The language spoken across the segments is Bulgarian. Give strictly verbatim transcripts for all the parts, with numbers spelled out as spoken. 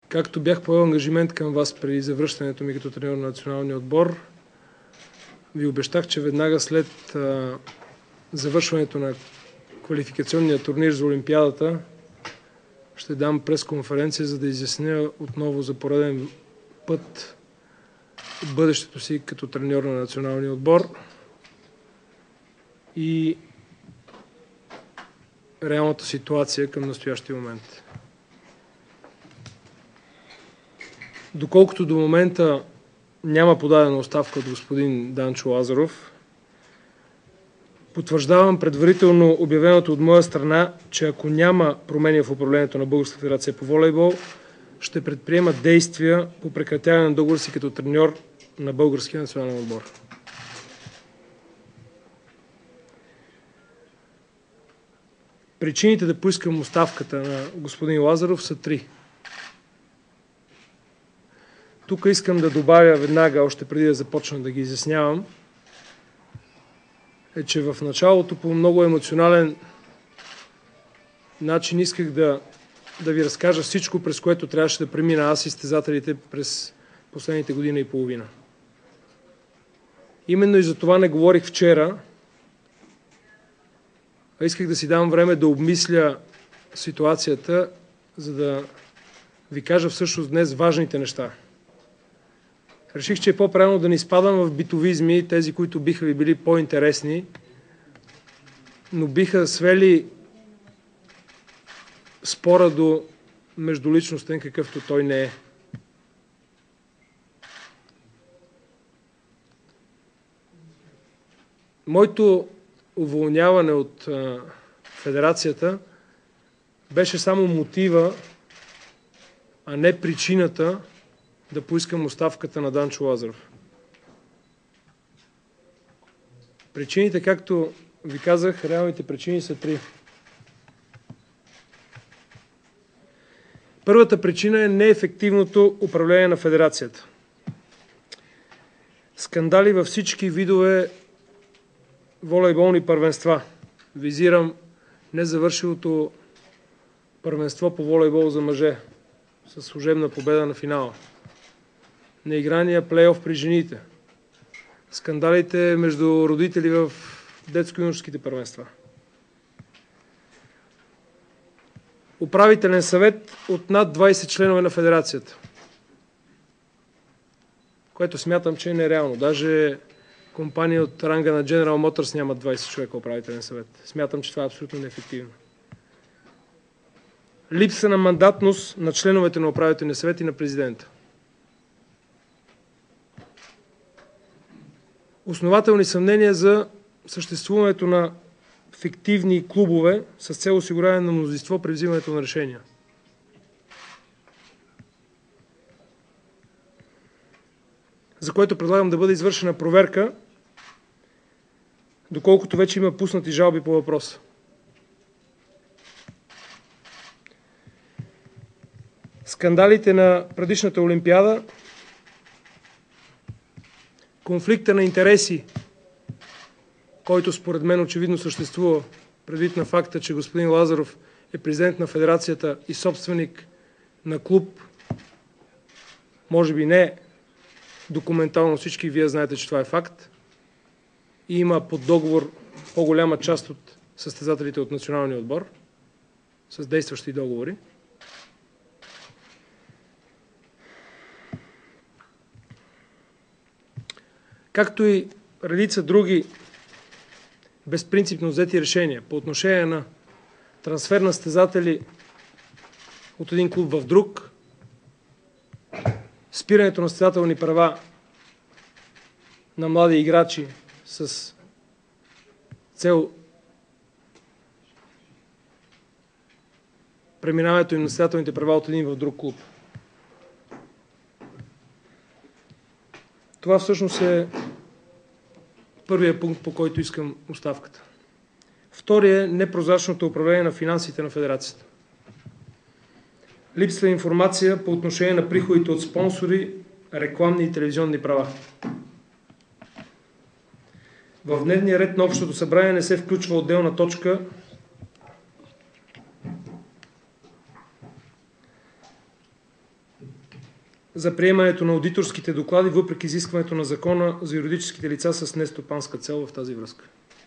Както бях поел ангажимент към вас при завръщането ми като треньор на националния отбор, ви обещах, че веднага след а, завършването на квалификационния турнир за Олимпиадата ще дам пресконференция, за да изясня отново за пореден път бъдещето си като треньор на националния отбор и реалната ситуация към настоящия момент. Доколкото до момента няма подадена оставка от господин Данчо Лазаров, потвърждавам предварително обявеното от моя страна, че ако няма промени в управлението на Българската федерация по волейбол, ще предприема действия по прекратяване на договор си като треньор на българския национален отбор. Причините да поискам оставката на господин Лазаров са три. Тук искам да добавя веднага, още преди да започна да ги изяснявам, е, че в началото по много емоционален начин исках да, да ви разкажа всичко, през което трябваше да премина аз и състезателите през последните година и половина. Именно и за това не говорих вчера, а исках да си дам време да обмисля ситуацията, за да ви кажа всъщност днес важните неща. Реших, че е по-правилно да не изпадам в битовизми, тези, които биха ви били по-интересни, но биха свели спора до междуличностен, какъвто той не е. Моето уволняване от а, федерацията беше само мотива, а не причината да поискам оставката на Данчо Лазаров. Причините, както ви казах, реалните причини са три. Първата причина е неефективното управление на федерацията. Скандали във всички видове волейболни първенства. Визирам незавършилото първенство по волейбол за мъже със служебна победа на финала. Неиграния плейоф при жените. Скандалите между родители в детско-юношеските първенства. Управителен съвет от над двайсет членове на федерацията, което смятам, че е нереално. Даже компания от ранга на General Motors нямат двайсет човека управителен съвет. Смятам, че това е абсолютно неефективно. Липса на мандатност на членовете на управителния съвет и на президента. Основателни съмнения за съществуването на фиктивни клубове с цел осигуряване на мнозинство при взимането на решения. За което предлагам да бъде извършена проверка, доколкото вече има пуснати жалби по въпроса. Скандалите на предишната Олимпиада, конфликта на интереси, който според мен очевидно съществува, предвид на факта, че господин Лазаров е президент на федерацията и собственик на клуб, може би не документално, всички вие знаете, че това е факт, и има под договор по-голяма част от състезателите от националния отбор с действащи договори. Както и редица други безпринципно взети решения по отношение на трансфер на състезатели от един клуб в друг, спирането на състезателни права на млади играчи с цел преминаването им на състезателните права от един в друг клуб. Това всъщност е първият пункт, по който искам оставката. Втория е непрозрачното управление на финансите на федерацията. Липсва информация по отношение на приходите от спонсори, рекламни и телевизионни права. В дневния ред на Общото събрание не се включва отделна точка за приемането на аудиторските доклади, въпреки изискването на закона за юридическите лица с нестопанска цел в тази връзка.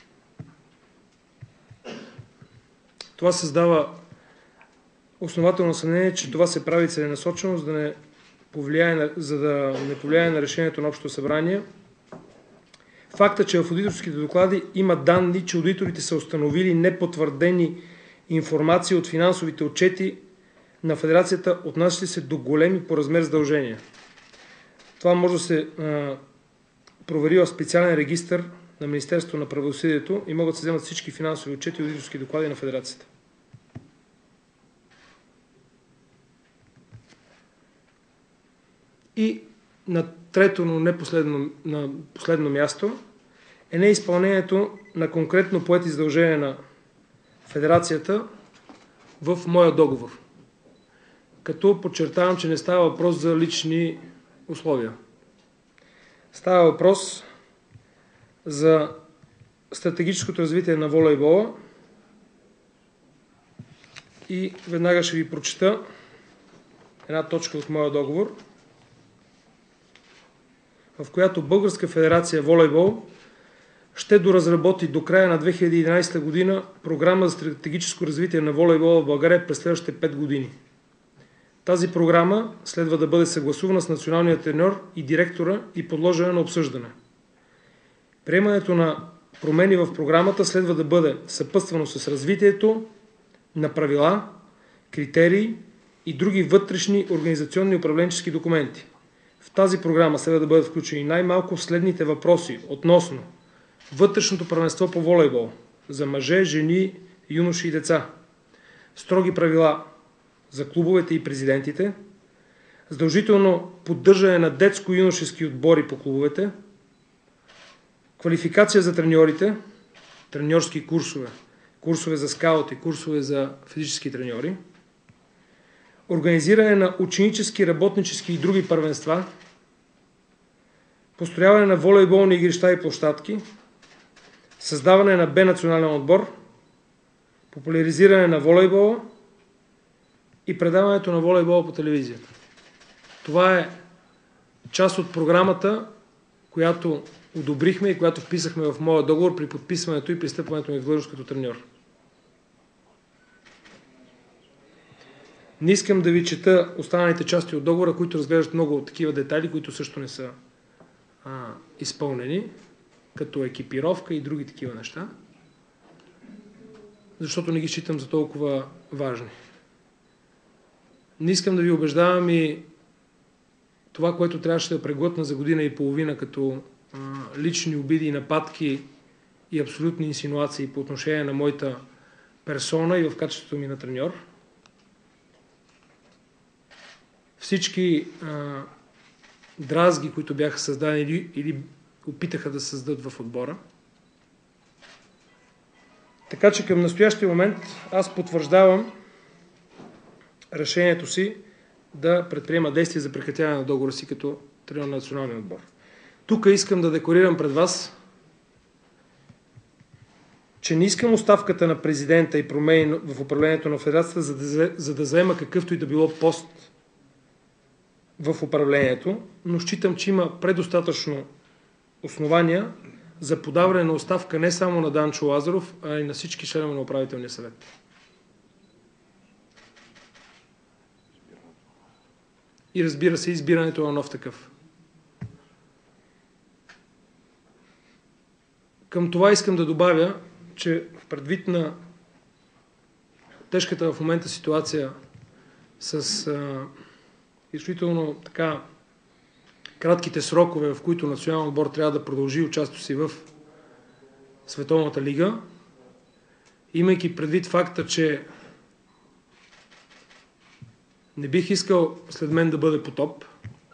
Това създава основателно съмнение, че това се прави целенасочено, за да не повлияе на, за да не повлияе на решението на Общото събрание. Факта, че в аудиторските доклади има данни, че аудиторите са установили непотвърдени информации от финансовите отчети на Федерацията, отнасящи се до големи по размер задължения. Това може да се а, провери в специален регистър на Министерството на правосъдието и могат да се вземат всички финансови отчети и аудиторски доклади на Федерацията. И на трето, но не последно, на последно място е неизпълнението на конкретно поети задължения на Федерацията в моя договор. Като подчертавам, че не става въпрос за лични условия. Става въпрос за стратегическото развитие на волейбола и веднага ще ви прочета една точка от моя договор, в която Българска федерация волейбол ще доразработи до края на две хиляди и единадесета година програма за стратегическо развитие на волейбола в България през следващите пет години. Тази програма следва да бъде съгласувана с националния треньор и директора и подложена на обсъждане. Приемането на промени в програмата следва да бъде съпътствано с развитието на правила, критерии и други вътрешни организационни и управленчески документи. В тази програма следва да бъдат включени най-малко следните въпроси относно вътрешното първенство по волейбол за мъже, жени, юноши и деца, строги правила за клубовете и президентите, задължително поддържане на детско-юношески отбори по клубовете, квалификация за треньорите, треньорски курсове, курсове за скаути, курсове за физически треньори, организиране на ученически, работнически и други първенства, построяване на волейболни игрища и площадки, създаване на Б национален отбор, популяризиране на волейбола и предаването на волейбола по телевизията. Това е част от програмата, която одобрихме и която вписахме в моя договор при подписването и пристъпването ми в длъжност като треньор. Не искам да ви чета останалите части от договора, които разглеждат много такива детайли, които също не са а, изпълнени, като екипировка и други такива неща, защото не ги считам за толкова важни. Не искам да ви убеждавам и това, което трябваше да преглътна за година и половина като а, лични обиди и нападки и абсолютни инсинуации по отношение на моята персона и в качеството ми на треньор. Всички а, дразги, които бяха създадени или, или опитаха да създадат в отбора. Така че към настоящия момент аз потвърждавам решението си да предприема действия за прекратяване на договора си като треньор на националния отбор. Тук искам да декларирам пред вас, че не искам оставката на президента и промени в управлението на федерацията, за да, за да заема какъвто и да било пост в управлението, но считам, че има предостатъчно основания за подаване на оставка не само на Данчо Лазаров, а и на всички членове на управителния съвет. И разбира се, избирането на нов такъв. Към това искам да добавя, че в предвид на тежката в момента ситуация с а, изключително така кратките срокове, в които националният отбор трябва да продължи участието си в Световната лига, имайки предвид факта, че не бих искал след мен да бъде потоп,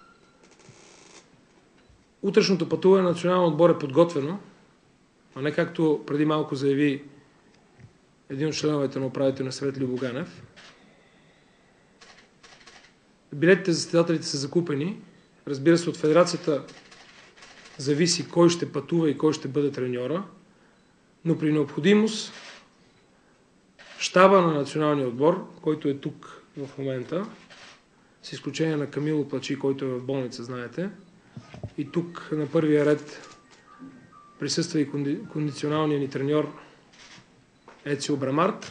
утрешното пътуване на националния отбор е подготвено, а не както преди малко заяви един от членовете на управителния съвет Любо Ганев. Билетите за състезателите са закупени. Разбира се, от федерацията зависи кой ще пътува и кой ще бъде треньора, но при необходимост щаба на националния отбор, който е тук в момента, с изключение на Камило Плачи, който е в болница, знаете. И тук на първия ред присъства и конди... кондиционалният ни треньор Ецио Брамарт.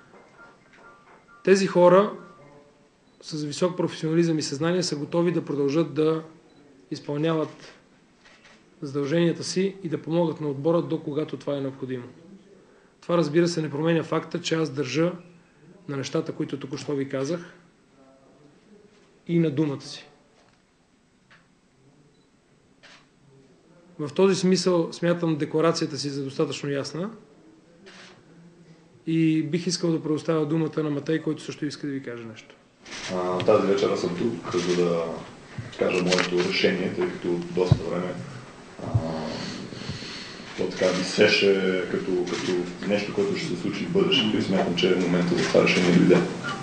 Тези хора с висок професионализъм и съзнание са готови да продължат да изпълняват задълженията си и да помогат на отбора до когато това е необходимо. Това, разбира се, не променя факта, че аз държа на нещата, които току-що ви казах, и на думата си. В този смисъл смятам декларацията си за достатъчно ясна и бих искал да предоставя думата на Матей, който също иска да ви каже нещо. А, тази вечер аз съм тук, за да кажа моето решение, тъй като доста време а, то така висеше като, като нещо, което ще се случи в бъдещето и смятам, че е момента за това решение дойде.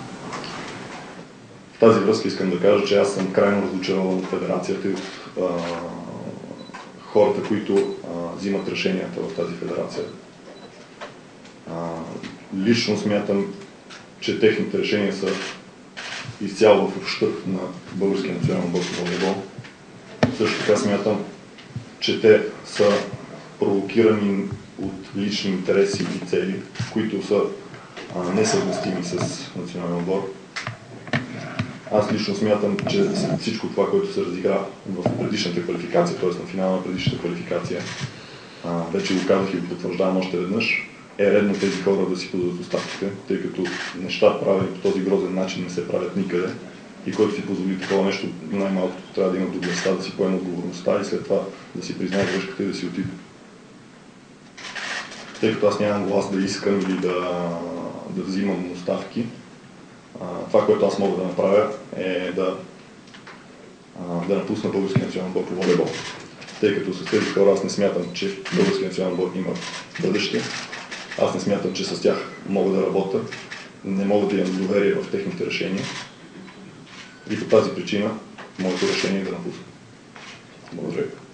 В тази връзка искам да кажа, че аз съм крайно разочарован от федерацията и от а, хората, които а, взимат решенията в тази федерация. А, лично смятам, че техните решения са изцяло в ущърб на българския национален отбор по волейбол. Също така смятам, че те са провокирани от лични интереси и цели, които са а, несъвместими с национален отбор. Аз лично смятам, че всичко това, което се разигра в предишната квалификация, т.е. на финала на предишната квалификация, а, вече го казах и го потвърждавам още веднъж, е редно тези хора да си подадат оставките, тъй като неща правени по този грозен начин не се правят никъде и който си позволи такова нещо, най-малкото трябва да има доблестта, да си поеме отговорността и след това да си признае грешката и да си отиде. Тъй като аз нямам глас да искам или да, да взимам оставки, това, което аз мога да направя е да, да напусна българския национален отбор по волейбол. Тъй като с тези хора аз не смятам, че българския национален отбор има бъдеще. Аз не смятам, че с тях мога да работя. Не мога да имам доверие в техните решения. И по тази причина моето решение е да напусна. Благодаря.